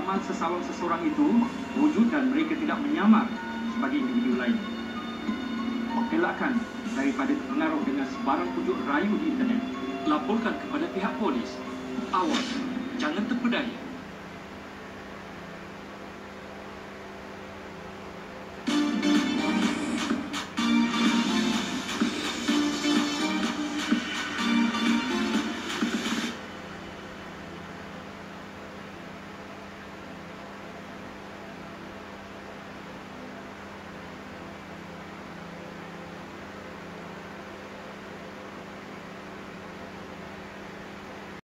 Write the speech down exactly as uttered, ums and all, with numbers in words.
pengalaman seseorang itu wujud dan mereka tidak menyamar sebagai individu lain. Elakkan daripada terpengaruh dengan sebarang pujuk rayu di internet. Laporkan kepada pihak polis. Awas, jangan terpedaya.